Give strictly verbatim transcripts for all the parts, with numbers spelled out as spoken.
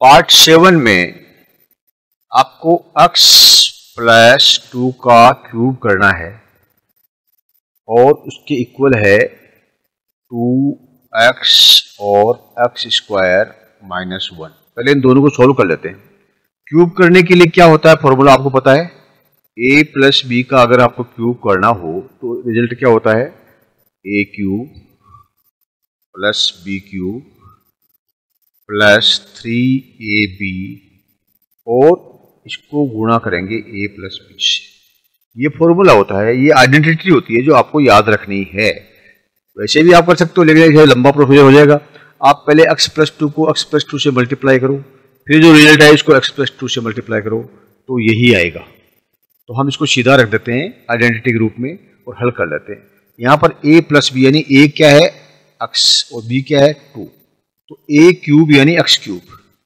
Part seven में आपको x plus two का क्यूब करना है और उसके इक्वल है टू एक्स और एक्स स्क्वायर माइनस वन। पहले इन दोनों को सोल्व कर लेते हैं। क्यूब करने के लिए क्या होता है, फॉर्मूला आपको पता है। a प्लस बी का अगर आपको क्यूब करना हो तो रिजल्ट क्या होता है, a cube plus b cube plus three a b और इसको गुणा करेंगे a प्लस बी से। ये फॉर्मूला होता है, ये आइडेंटिटी होती है जो आपको याद रखनी है। वैसे भी आप कर सकते हो, लेकिन ये लंबा प्रोसीजर हो जाएगा। आप पहले x प्लस टू को x प्लस टू से मल्टीप्लाई करो, फिर जो रिजल्ट है इसको x प्लस टू से मल्टीप्लाई करो, तो यही आएगा। तो हम इसको सीधा रख देते हैं आइडेंटिटी के रूप में और हल कर लेते हैं। यहाँ पर a प्लस बी यानी a क्या है x और b क्या है टू, तो a क्यूब यानी x cube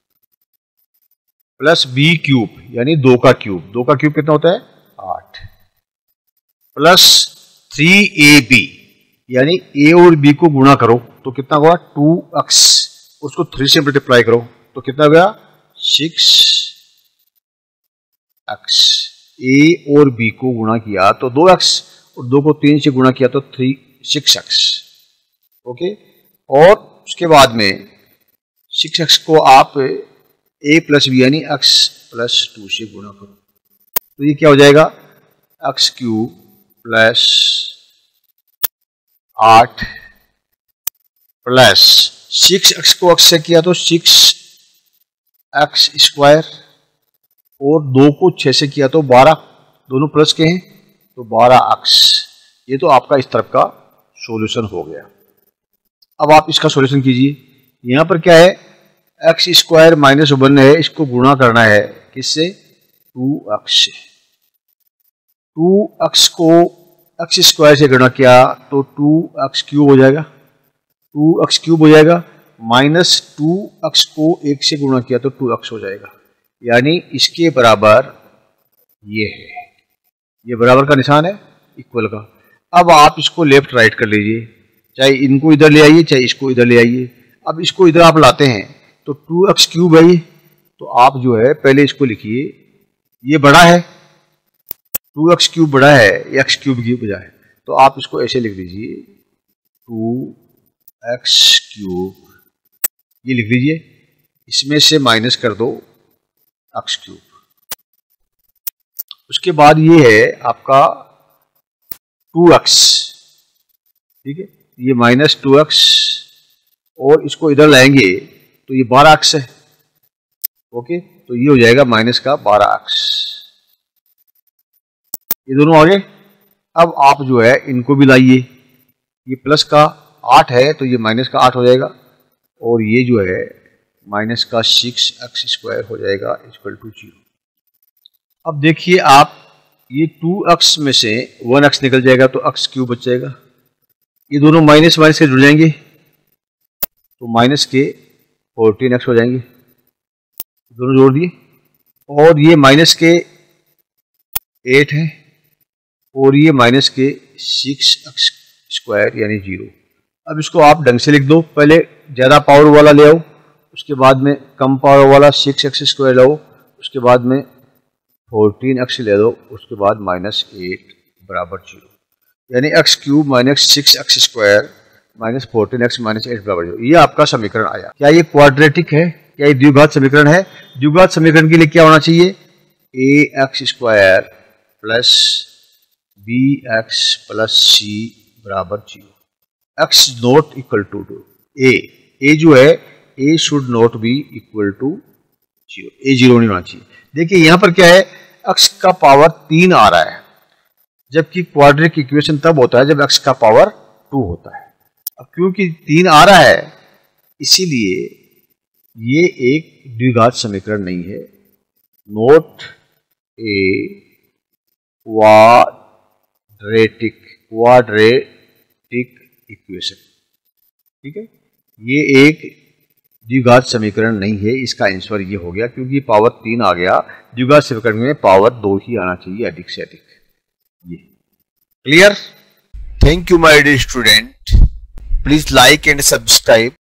plus b cube यानी दो का क्यूब, दो का क्यूब कितना होता है आठ, प्लस थ्री ए बी यानी a और b को गुणा करो तो कितना होगा टू एक्स, उसको थ्री से मल्टीप्लाई करो तो कितना हो गया सिक्स एक्स। a और b को गुणा किया तो दो एक्स और दो को तीन से गुणा किया तो थ्री सिक्स एक्स। ओके, और उसके बाद में सिक्स एक्स को आप a प्लस बी यानी x प्लस टू से गुणा करो तो ये क्या हो जाएगा एक्स क्यूब प्लस आठ प्लस सिक्स एक्स को x से किया तो सिक्स एक्स स्क्वायर और दो को छः से किया तो बारह, दोनों प्लस के हैं तो बारह एक्स। ये तो आपका इस तरफ का सॉल्यूशन हो गया। अब आप इसका सॉल्यूशन कीजिए। यहाँ पर क्या है एक्स स्क्वायर माइनस वन है, इसको गुणा करना है किससे टू एक्स से। टू एक्स को एक्स स्क्वायर से गुणा किया तो टू एक्स क्यूब हो जाएगा, टू एक्स क्यूब हो जाएगा, माइनस टू एक्स को एक से गुणा किया तो टू एक्स हो जाएगा, यानी इसके बराबर ये है, ये बराबर का निशान है इक्वल का। अब आप इसको लेफ्ट राइट कर लीजिए, चाहे इनको इधर ले आइए चाहे इसको इधर ले आइए। अब इसको इधर आप लाते हैं तो टू एक्स क्यूब है ये, तो आप जो है पहले इसको लिखिए, ये बड़ा है टू एक्स क्यूब बड़ा है एक्स क्यूब की बजाय, तो आप इसको ऐसे लिख लीजिए टू एक्स क्यूब, ये लिख लीजिए, इसमें से माइनस कर दो एक्स क्यूब। उसके बाद ये है आपका टू एक्स, ठीक है, ये माइनस टू एक्स और इसको इधर लाएंगे तो ये बारह एक्स है। ओके, तो ये हो जाएगा माइनस का बारह एक्स, ये दोनों आ गए। अब आप जो है इनको भी लाइए, ये प्लस का आठ है तो ये माइनस का आठ हो जाएगा और ये जो है माइनस का सिक्स एक्स स्क्वायर हो जाएगा इक्वल टू जीरो। अब देखिए आप, ये टू एक्स में से वन एक्स निकल जाएगा तो एक्स क्यूब बच जाएगा, ये दोनों माइनस माइनस के जुड़ जाएंगे तो माइनस के फोर्टीन एक्स हो जाएंगे, दोनों जोड़ दिए, और ये माइनस के एट है और ये माइनस के सिक्स एक्स स्क्वायर यानी जीरो। अब इसको आप ढंग से लिख दो, पहले ज़्यादा पावर वाला ले आओ, उसके बाद में कम पावर वाला सिक्स एक्स स्क्वायर लाओ, उसके बाद में फोर्टीन एक्स ले लो, उसके बाद माइनस एट बराबर जीरो, यानी x cube minus six x square minus fourteen x minus eight बराबर जीरो। ये आपका समीकरण आया। क्या ये क्वाड्रेटिक है, क्या ये द्विघात समीकरण है? द्विघात समीकरण के लिए क्या होना चाहिए, a x square plus b x plus c बराबर zero. X not equal to two a, a जो है a should not be equal to zero, a zero नहीं होना चाहिए। देखिए यहाँ पर क्या है, एक्स का पावर तीन आ रहा है, जबकि क्वाड्रेटिक इक्वेशन तब होता है जब एक्स का पावर टू होता है। अब क्योंकि तीन आ रहा है इसीलिए ये एक द्विघात समीकरण नहीं है, not a quadratic quadratic equation, ठीक है, ये एक द्विघात समीकरण नहीं है। इसका आंसर ये हो गया क्योंकि पावर तीन आ गया, द्विघात समीकरण में पावर दो ही आना चाहिए, अधिक से अधिक। ये clear? Thank you my dear student. Please like and subscribe